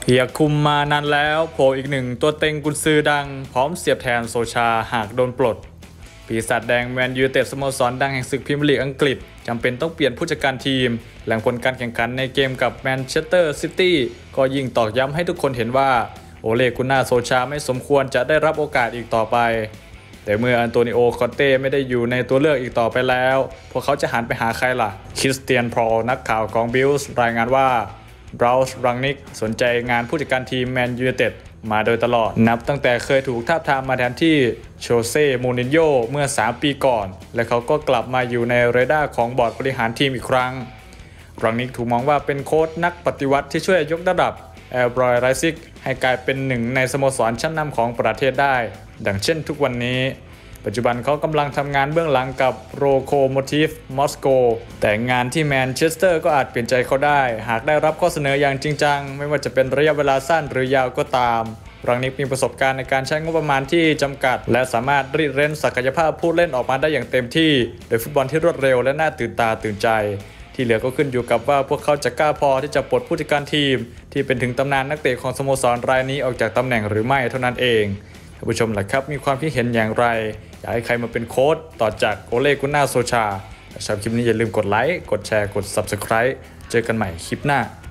เฮียคุมมานานแล้วโผล่อีกหนึ่งตัวเต็งกุนซือดังพร้อมเสียบแทนโซชาหากโดนปลดปีศาจแดงแมนยูไนเต็ดสโมสรดังแห่งศึกพรีเมียร์ลีกอังกฤษจำเป็นต้องเปลี่ยนผู้จัดการทีมหลังผลการแข่งขันในเกมกับแมนเชสเตอร์ซิตี้ก็ยิ่งตอกย้ำให้ทุกคนเห็นว่าโอเลกุน่าโซชาไม่สมควรจะได้รับโอกาสอีกต่อไปแต่เมื่ออันโตนิโอคอนเต้ไม่ได้อยู่ในตัวเลือกอีกต่อไปแล้วพวกเขาจะหันไปหาใครล่ะคริสเตียนพอลนักข่าวของบิลส์รายงานว่าบราวส์รังนิกสนใจงานผู้จัดการทีมแมนยูไนเต็ดมาโดยตลอดนับตั้งแต่เคยถูกทาบทามมาแทนที่โชเซ่มูรินโญ่เมื่อ3ปีก่อนและเขาก็กลับมาอยู่ในเรดาร์ของบอร์ดบริหารทีมอีกครั้งรังนิกถูกมองว่าเป็นโค้ชนักปฏิวัติที่ช่วยยกระดับแอลบรอยไรซิกให้กลายเป็นหนึ่งในสโมสรชั้นนำของประเทศได้ดังเช่นทุกวันนี้ปัจจุบันเขากำลังทำงานเบื้องหลังกับโรโคโมทีฟมอสโกแต่งานที่แมนเชสเตอร์ก็อาจเปลี่ยนใจเขาได้หากได้รับข้อเสนออย่างจริงจังไม่ว่าจะเป็นระยะเวลาสั้นหรือยาวก็ตามรังนิกมีประสบการณ์ในการใช้งบประมาณที่จำกัดและสามารถรีดเร้นศักยภาพผู้เล่นออกมาได้อย่างเต็มที่โดยฟุตบอลที่รวดเร็วและน่าตื่นตาตื่นใจที่เหลือก็ขึ้นอยู่กับว่าพวกเขาจะกล้าพอที่จะปลดผู้จัดการทีมที่เป็นถึงตำนานนักเตะของสโมสรรายนี้ออกจากตำแหน่งหรือไม่เท่านั้นเองท่านผู้ชมล่ะครับมีความคิดเห็นอย่างไรอยากให้ใครมาเป็นโค้ชต่อจากโอเลกุน่าโซชาชอบคลิปนี้อย่าลืมกดไลค์กดแชร์กด Subscribe เจอกันใหม่คลิปหน้า